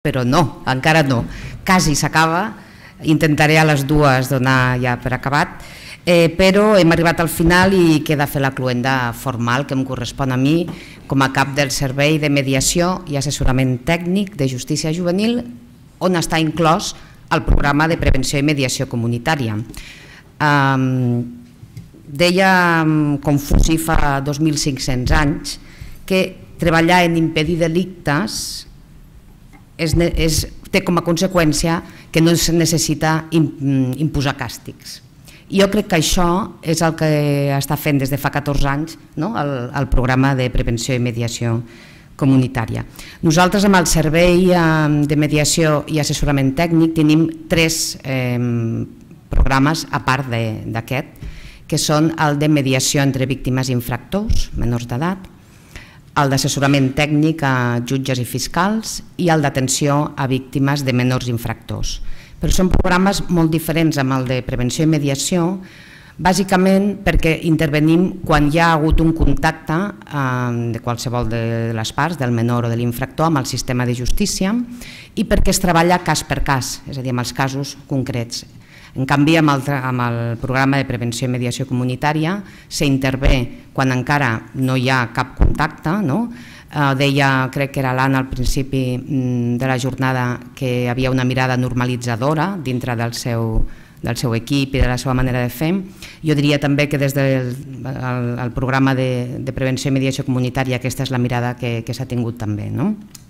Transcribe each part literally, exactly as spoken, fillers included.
però no, encara no. Quasi s'acaba, intentaré a les dues donar ja per acabat, eh, però hem arribat al final i queda fer la cloenda formal que em correspon a mi com a cap del Servei de Mediació i Assessorament Tècnic de Justícia Juvenil, on està inclòs el programa de prevenció i mediació comunitària. Um, deia Confuci fa dos mil cinc-cents anys que treballar en impedir delictes és, és, té com a conseqüència que no es necessita imposar càstigs. Jo crec que això és el que està fent des de fa catorze anys, no? el, el programa de prevenció i mediació comunitària. Nosaltres amb el Servei de Mediació i Assessorament Tècnic tenim tres eh, programes a part d'aquest, que són el de mediació entre víctimes i infractors, menors d'edat, el d'assessorament tècnic a jutges i fiscals i el d'atenció a víctimes de menors infractors. Però són programes molt diferents amb el de prevenció i mediació, bàsicament perquè intervenim quan hi ha hagut un contacte de qualsevol de les parts, del menor o de l'infractor, amb el sistema de justícia i perquè es treballa cas per cas, és a dir, amb els casos concrets. En canvi, amb el, amb el programa de prevenció i mediació comunitària s'intervé quan encara no hi ha cap contacte, no? Eh, deia, crec que era l'Anna al principi de la jornada, que hi havia una mirada normalitzadora dintre del seu, del seu equip i de la seva manera de fer. Jo diria també que des del el, el programa de, de prevenció i mediació comunitària aquesta és la mirada que, que s'ha tingut també, no?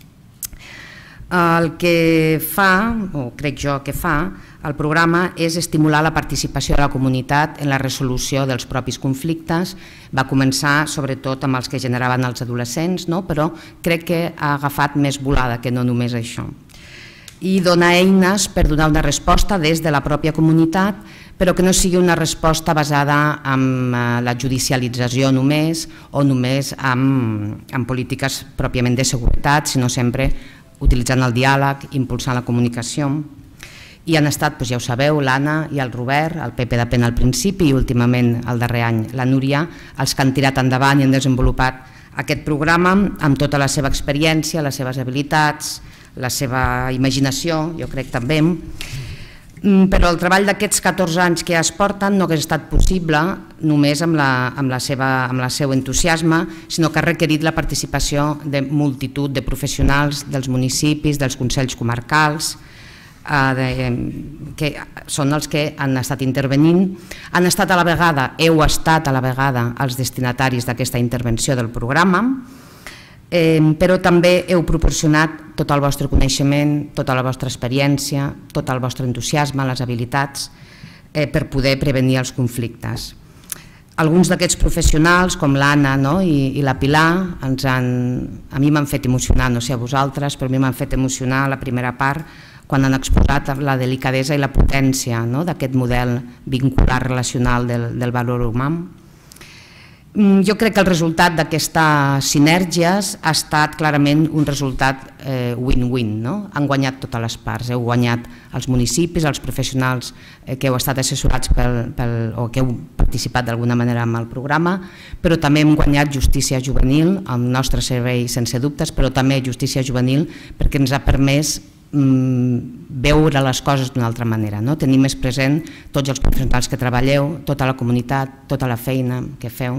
El que fa, o crec jo que fa, el programa és estimular la participació de la comunitat en la resolució dels propis conflictes. Va començar sobretot amb els que generaven els adolescents, no? Però crec que ha agafat més volada que no només això. I dona eines per donar una resposta des de la pròpia comunitat, però que no sigui una resposta basada en la judicialització només o només en, en polítiques pròpiament de seguretat, sinó sempre utilitzant el diàleg, impulsant la comunicació. I han estat, ja ho sabeu, l'Anna i el Robert, el Pepe de Pena al principi i últimament el darrer any la Núria, els que han tirat endavant i han desenvolupat aquest programa amb tota la seva experiència, les seves habilitats, la seva imaginació, jo crec també. Però el treball d'aquests catorze anys que ja es porten no hauria estat possible només amb, la, amb, la seva, amb el seu entusiasme, sinó que ha requerit la participació de multitud de professionals dels municipis, dels consells comarcals, eh, de, que són els que han estat intervenint. Han estat a la vegada, heu estat a la vegada els destinataris d'aquesta intervenció del programa, Eh, però també heu proporcionat tot el vostre coneixement, tota la vostra experiència, tot el vostre entusiasme, les habilitats eh, per poder prevenir els conflictes. Alguns d'aquests professionals, com l'Anna, no? I, i la Pilar, ens han, a mi m'han fet emocionar, no sé a vosaltres, però a mi m'han fet emocionar la primera part quan han exposat la delicadesa i la potència, no? D'aquest model vincular relacional del, del valor humà. Jo crec que el resultat d'aquestes sinergies ha estat clarament un resultat win-win, no? Han guanyat totes les parts, heu guanyat els municipis, els professionals que heu estat assessorats pel, pel, o que heu participat d'alguna manera en el programa, però també hem guanyat justícia juvenil, el nostre servei sense dubtes, però també justícia juvenil perquè ens ha permès veure les coses d'una altra manera, no? Tenir més present tots els professionals que treballeu, tota la comunitat, tota la feina que feu.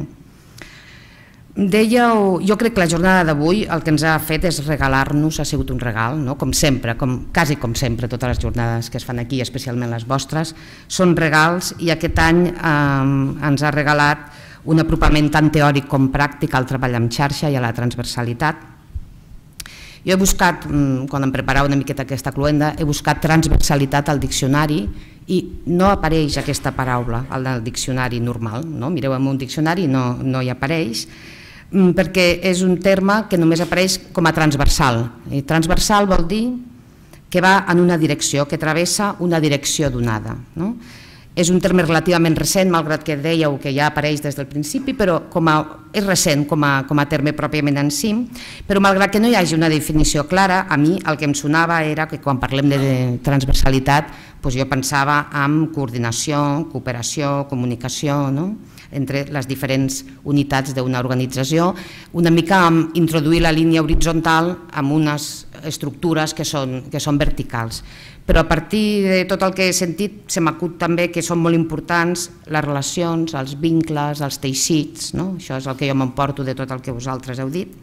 Dèieu, jo crec que la jornada d'avui el que ens ha fet és regalar-nos, ha sigut un regal, no? Com sempre, com, quasi com sempre, totes les jornades que es fan aquí, especialment les vostres, són regals i aquest any eh, ens ha regalat un apropament tant teòric com pràctic al treball en xarxa i a la transversalitat. Jo he buscat, quan em preparava una miqueta aquesta cloenda, he buscat transversalitat al diccionari i no apareix aquesta paraula al diccionari normal, no? Mireu en un diccionari i no, no hi apareix, perquè és un terme que només apareix com a transversal. I transversal vol dir que va en una direcció, que travessa una direcció donada, no? És un terme relativament recent, malgrat que dèieu que ja apareix des del principi, però com a, és recent com a, com a terme pròpiament en si, però malgrat que no hi hagi una definició clara, a mi el que em sonava era que quan parlem de transversalitat doncs jo pensava en coordinació, cooperació, comunicació, no? entre les diferents unitats d'una organització, una mica introduir la línia horitzontal amb unes estructures que són, que són verticals. Però a partir de tot el que he sentit se m'acut també que són molt importants les relacions, els vincles, els teixits, no? Això és el que jo m'emporto de tot el que vosaltres heu dit.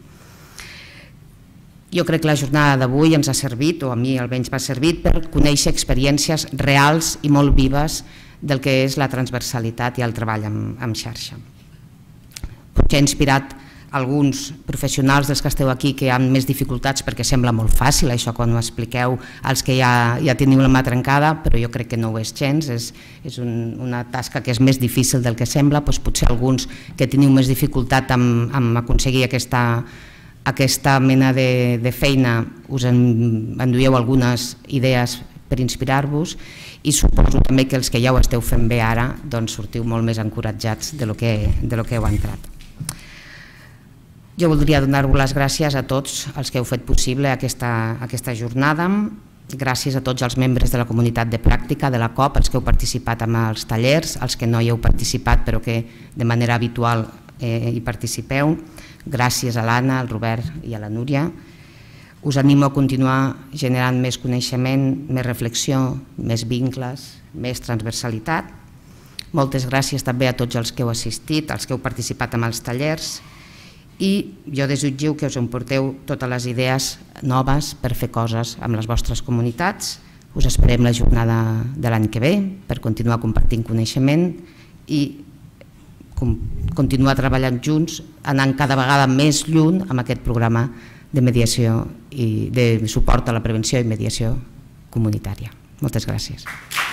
Jo crec que la jornada d'avui ens ha servit, o a mi almenys m'ha servit, per conèixer experiències reals i molt vives del que és la transversalitat i el treball en xarxa. Potser ha inspirat alguns professionals dels que esteu aquí que han més dificultats perquè sembla molt fàcil això quan ho expliqueu als que ja, ja teniu la mà trencada, però jo crec que no ho és gens, és, és un, una tasca que és més difícil del que sembla, doncs potser alguns que teniu més dificultat amb, amb aconseguir aquesta, aquesta mena de, de feina us en, enduieu algunes idees per inspirar-vos i suposo també que els que ja ho esteu fent bé ara doncs sortiu molt més encoratjats de lo que, de lo que heu entrat. Jo voldria donar-vos les gràcies a tots els que heu fet possible aquesta, aquesta jornada, gràcies a tots els membres de la comunitat de pràctica de la C O P, els que heu participat en els tallers, els que no hi heu participat però que de manera habitual eh, hi participeu, gràcies a l'Anna, al Robert i a la Núria. Us animo a continuar generant més coneixement, més reflexió, més vincles, més transversalitat. Moltes gràcies també a tots els que heu assistit, els que heu participat en els tallers, i jo desitjo que us emporteu totes les idees noves per fer coses amb les vostres comunitats. Us esperem la jornada de l'any que ve per continuar compartint coneixement i continuar treballant junts, anant cada vegada més lluny amb aquest programa de mediació i de suport a la prevenció i mediació comunitària. Moltes gràcies.